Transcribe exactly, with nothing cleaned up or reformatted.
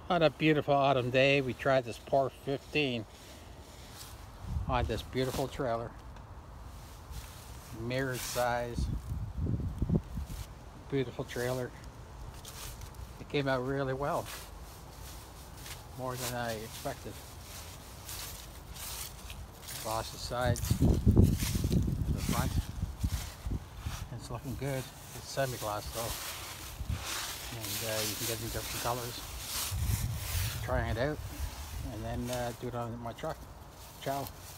On a beautiful autumn day, we tried this Par fifteen on this beautiful trailer. Mirrored size, beautiful trailer. It came out really well, more than I expected. Boss's side, the front, it's looking good. It's semi-gloss though, and uh, you can get it in different colors. Trying it out, and then uh, do it on my truck. Ciao.